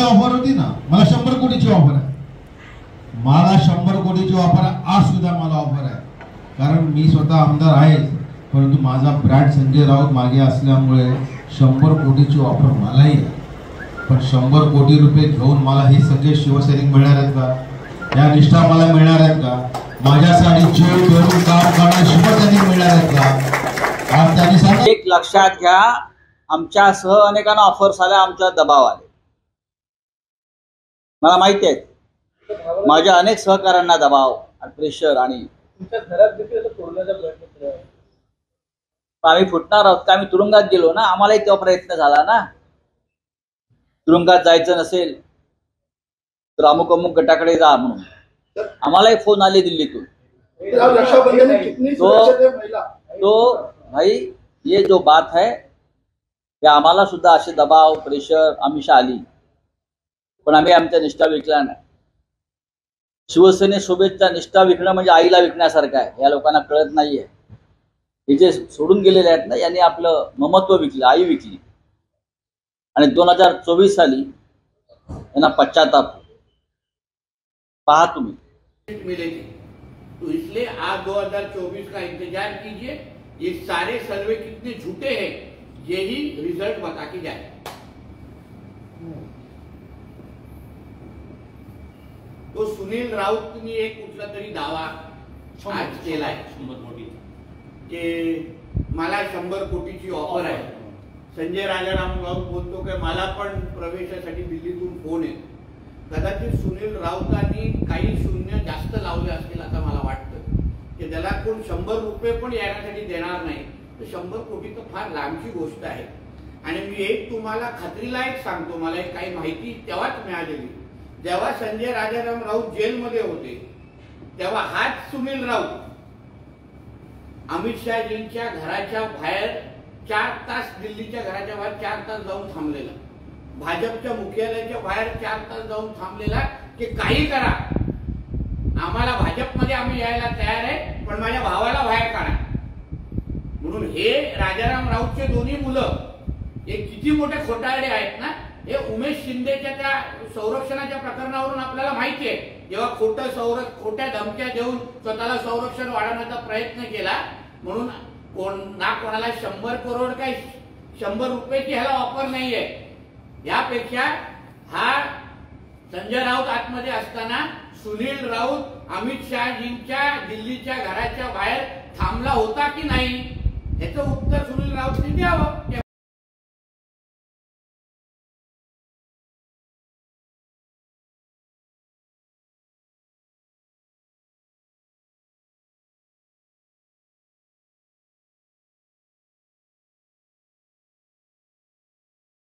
मला ऑफर होती ना, मला 100 कोटीची ऑफर आहे, मला 100 कोटीची ऑफर आहे, आज सुद्धा मला ऑफर आहे. कारण मी स्वतः आमदार आहे, परंतु माझा ब्रँड संजय राऊत मागे असल्यामुळे 100 कोटीची ऑफर मलाही आहे. पण 100 कोटी रुपये घेऊन मला हे सगळे शिवसैनिक मिळणार आहेत का? या निष्ठा मला मिळणार आहेत का? माझ्यासाठी जीव देऊन काम करणारे शिवसैनिक मिळणार आहेत का? आज त्यांनी सांगितलं. एक लक्षात घ्या, आमच्यासह अनेकांना ऑफर्स आल्या, आमच्या दबाव आले. मला माहिती आहे, माझ्या अनेक सहकाऱ्यांना दबाव आणि प्रेशर. आणि आम्ही फुटणार आहोत का? आम्ही तुरुंगात गेलो ना, आम्हालाही तेव्हा प्रयत्न झाला ना. तुरुंगात जायचं नसेल तर अमुक अमुक गटाकडे जा म्हणून आम्हालाही फोन आले दिल्लीतून. तो भाई ये जो बात है, ये आम्हाला सुद्धा असे दबाव प्रेशर आमिषा आली, पण आम्ही आमच्या निष्ठा विकला नाही. शिवसेनेसोबतचा निष्ठा विकणं म्हणजे आईला विकण्यासारखं आहे. या लोकांना कळत नाहीये. हे जे सोडून गेलेले आहेत ना, यांनी आपलं ममत्व विकलं, आई विकली. आणि 2024 साली यांना पश्चाताप. पहा तुम्ही मिलेगी. तो इसलिए आप 2024 का इंतजार कीजिए. ये सारे सर्वे कितने झूठे हैं यही रिजल्ट बता के जाए. तो सुनील राऊतनी एक कुठला तरी दावा आज केलाय की मला 100 कोटीची ऑफर आहे. संजय राजाराम राऊत बोलतो की मला पण प्रवेशासाठी दिल्लीतून फोन आहे. कदाचित सुनील राऊतांनी काही शून्य जास्त लावले असतील असं मला वाटतं की त्याला कोण 100 रुपये पण येण्यासाठी देणार नाही. तर 100 कोटी तर फार लांबची गोष्ट आहे. आणि मी एक तुम्हाला खात्रीला एक सांगतो, मला एक काही माहिती तेव्हाच मिळालेली. जेव्हा संजय राजाराम राऊत जेलमध्ये होते तेव्हा हाच सुनील राऊत अमित शहाजींच्या घराच्या बाहेर 4 तास, दिल्लीच्या घराच्या बाहेर 4 तास जाऊन थांबलेला. भाजपच्या मुख्यालयाच्या बाहेर 4 तास जाऊन थांबलेला की काही करा, आम्हाला भाजपमध्ये आम्ही यायला तयार आहे, पण माझ्या भावाला बाहेर काढा. म्हणून हे राजाराम राऊतचे दोन्ही मुलं हे किती मोठे खोटारडे आहेत ना. हे उमेश शिंदेच्या त्या संरक्षणाच्या प्रकरणावरून आपल्याला माहिती आहे. जेव्हा खोट्या धमक्या देऊन स्वतःला संरक्षण वाढवण्याचा प्रयत्न केला, म्हणून कोणाला 100 करोड काय 100 रुपयाची ह्याला ऑफर नाहीये. यापेक्षा हा संजय राऊत आतमध्ये असताना सुनील राऊत अमित शहाजींच्या दिल्लीच्या घराच्या बाहेर थांबला होता की नाही, याचं उत्तर सुनील राऊतने द्यावं.